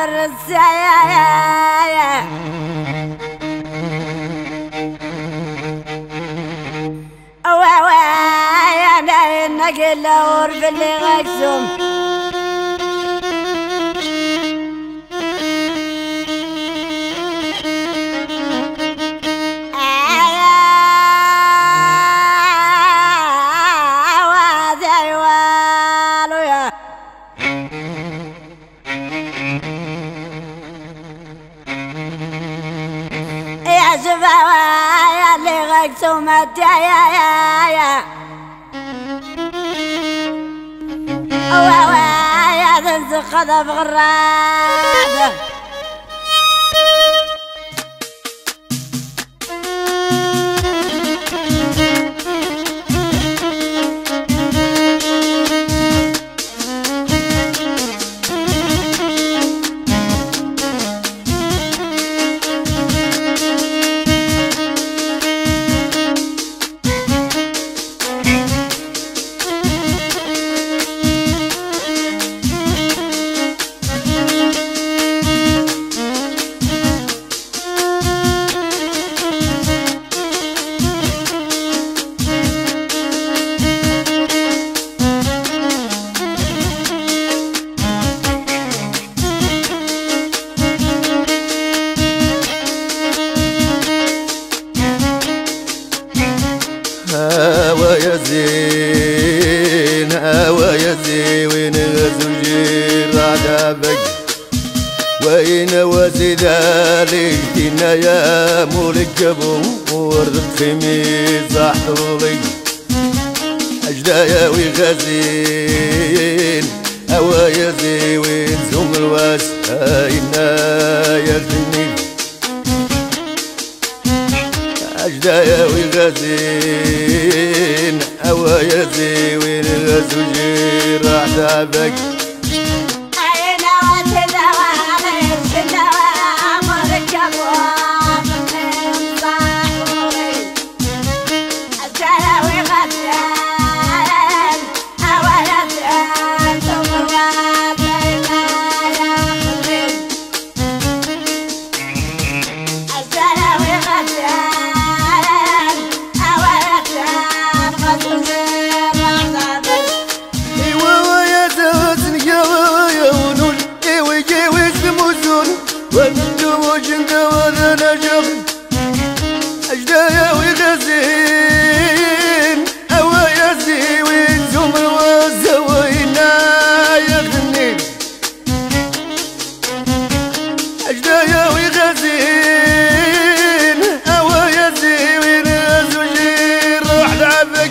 بالرسايا يا نقل ورف اللي غكسوم يا شفاوة اللي غكسومت يا تنسى خذف غرادة هوا زين هوا زين وين زوجي رادبك وين وزي ذلك يا مركب ورد خميس حولي أجدايا وغزين هوا زين وين زوم الواس هاينا يا خميس أجدايا وغزين هوا يزي وين الزوجي راح تعبك أجدايا وغزين هوا يزي وين زوم الوزة وينا يغني أجدايا وغزين هوا يزي وين زوجي روح لعبك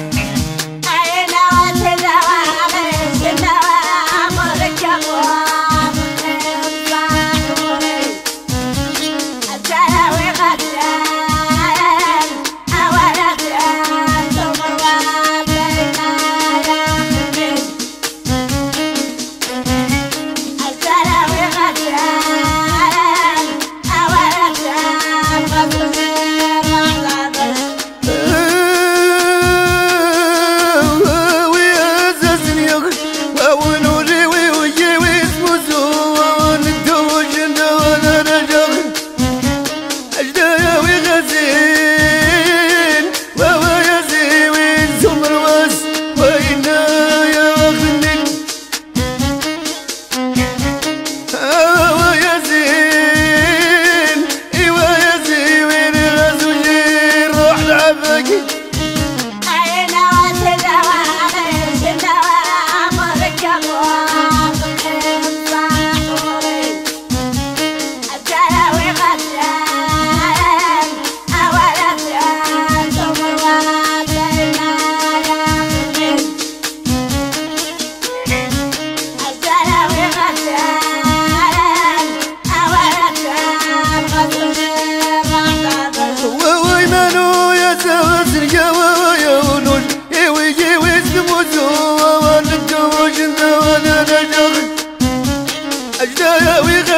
أجدايا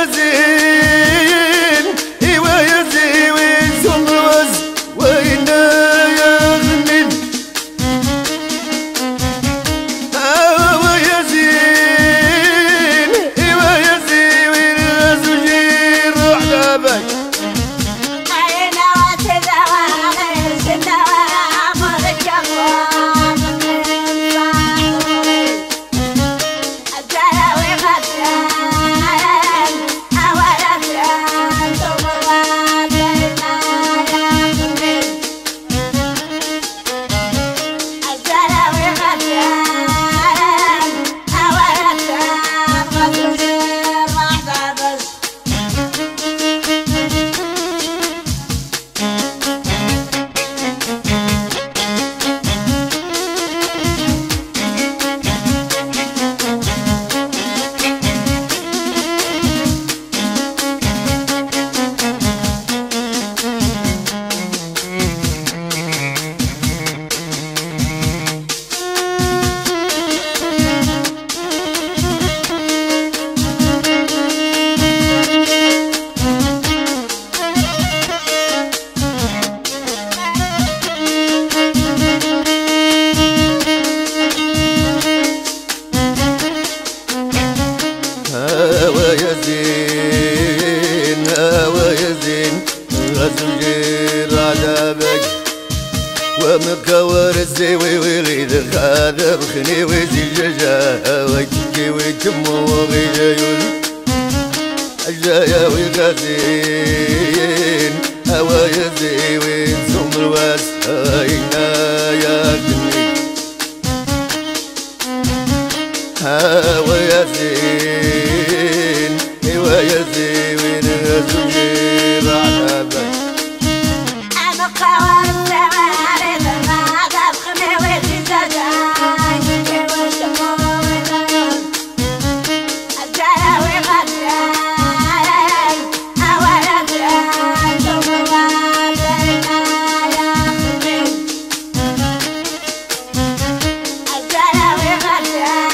وغزين إيوا يزي وين زوم الوز وينا يا غنين هوا يزين إيوا يزي وين ويا زين ويا زين غزوجي عذابك ومكور الزيوي ويغيد خاذب خني وزيجاجا ويتكي ويتمو وغيجايول أجايا ويغازين ويا زيوي ثم الواس أينا يا دني ويا زين ويا زين غزوجي عذابك أنا قوار السوارد ما دبخني وزيجاجاي ويتمو وغيجايول أجايا ويغازين ويا زين ثم الواس أينا يا دني أجايا ويغازين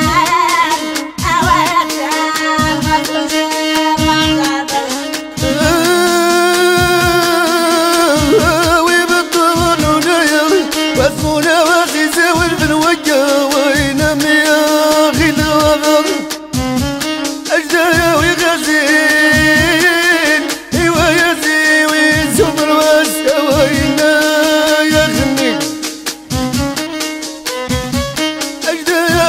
واسمونا وغيزة والبنوجة وينام يا أخي الغبر أجدايا ويغازين ويا زيوين ثم الواس وينا يا غني أجدايا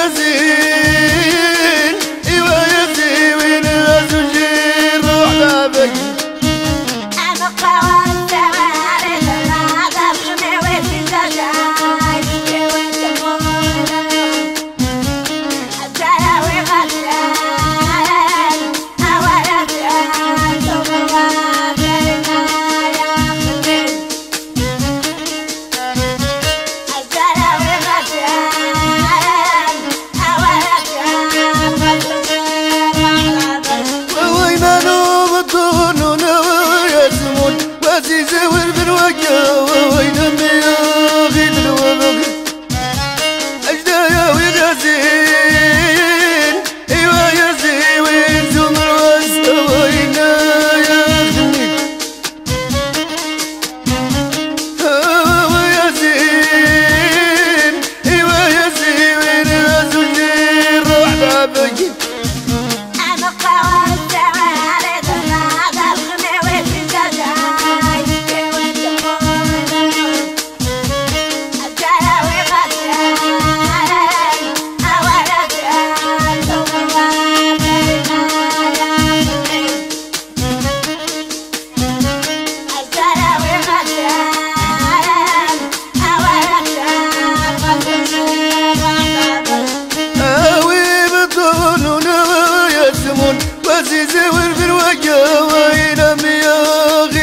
ويغازين ويا زيوين غزوجي روح لابك أنا قوار السوارد ما دبخني وزيجاجاي ويتمو وغيجايول أجايا ويغازين ويا زين ثم الواس أينا يا دني أجايا ويغازين ويا زين غزوجي وين نوم الظن ويا زمون وزيزة والبنوجة وين يا أخي الوبر أجدايا ويغازين ويا زيوين ثم الواس وينا يا غني ويا زين ويا زيوين غزوجي روح لابك أنا قوار السوارد ما دبخني وزيجاجاي ويتمو وغيجايول أجايا ويغازين ويا زين ثم الواس أينا يا دني أجايا ويغازين ويا زين غزوجي عذابك ويبطلون ويا زمون وزيزة والبنوجة وينام يا